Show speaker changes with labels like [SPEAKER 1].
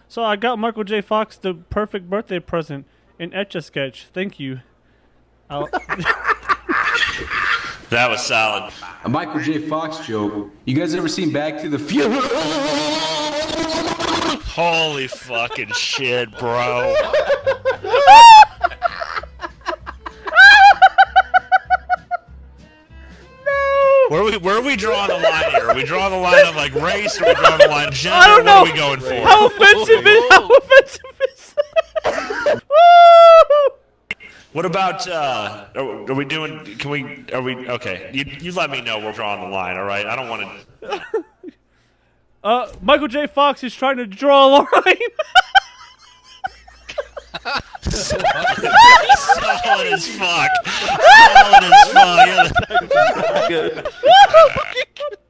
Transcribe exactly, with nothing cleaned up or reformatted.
[SPEAKER 1] So I got Michael J. Fox the perfect birthday present, an Etch-a-Sketch. Thank you.
[SPEAKER 2] That was solid.
[SPEAKER 3] A Michael J. Fox joke. You guys ever seen Back to the Future?
[SPEAKER 2] Holy fucking shit, bro. Where are we? Where are we drawing the line here? Are we drawing the line on like race, or are we drawing the line on gender?
[SPEAKER 1] I don't know.
[SPEAKER 2] What are we going for?
[SPEAKER 1] How offensive is? How offensive is that?
[SPEAKER 2] What about? Uh, are, are we doing? Can we? Are we? Okay. You you let me know we're drawing the line. All right. I don't want to.
[SPEAKER 1] Uh, Michael J. Fox is trying to draw a line.
[SPEAKER 2] Solid as fuck. Solid as fuck. Yeah,